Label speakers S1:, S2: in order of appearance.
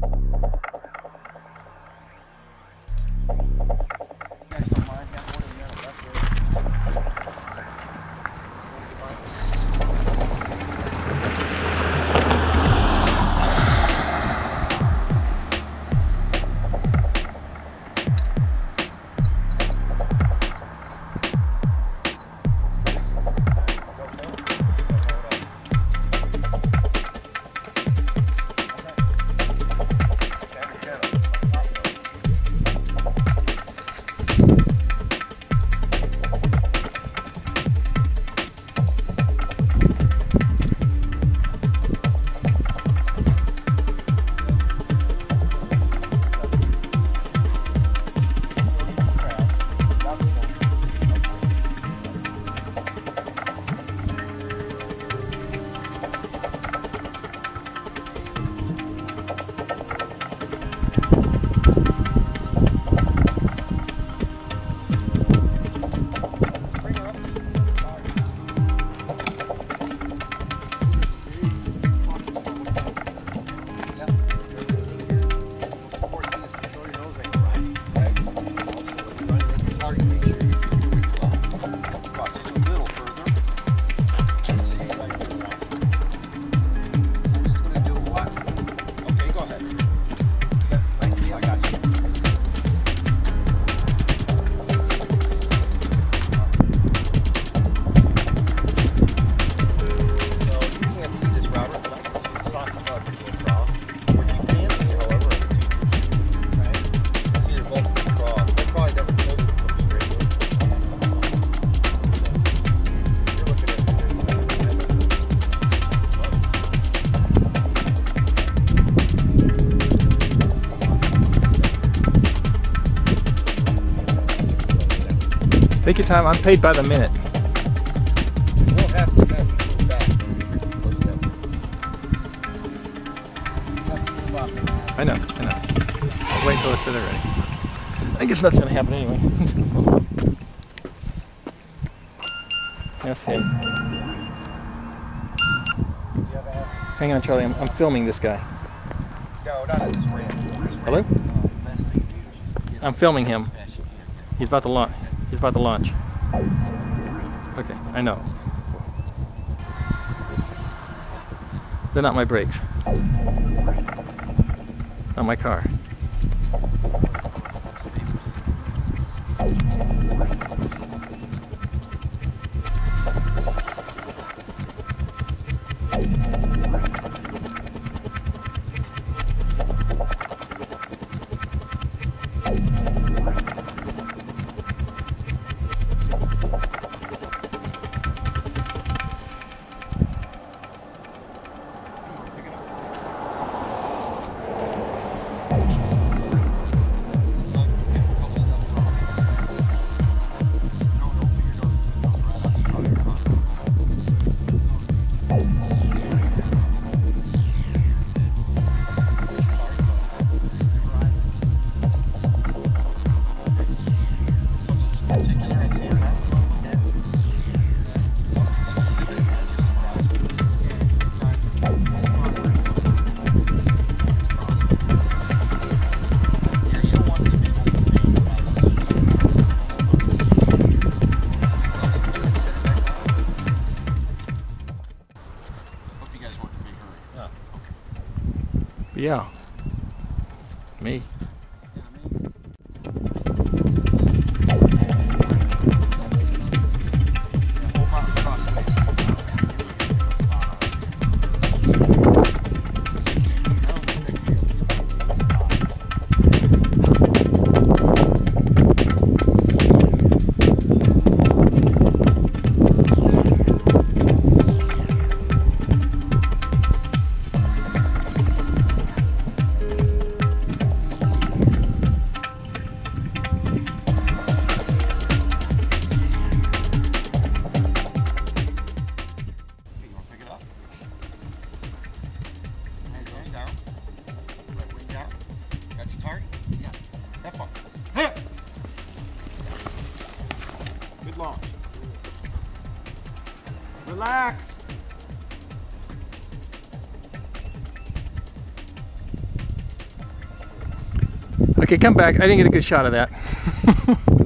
S1: Take your time, I'm paid by the minute.
S2: We'll have to back.
S1: I know. I'll wait till it's further ready. I guess that's gonna happen anyway. Yes, him. Hang on, Charlie, I'm filming this guy.
S2: No, not at this ramp.
S1: Hello? I'm filming him. He's about to launch. Okay, I know. They're not my brakes. Not my car. Yeah. Me.
S2: Good launch. Relax.
S1: Okay, come back. I didn't get a good shot of that.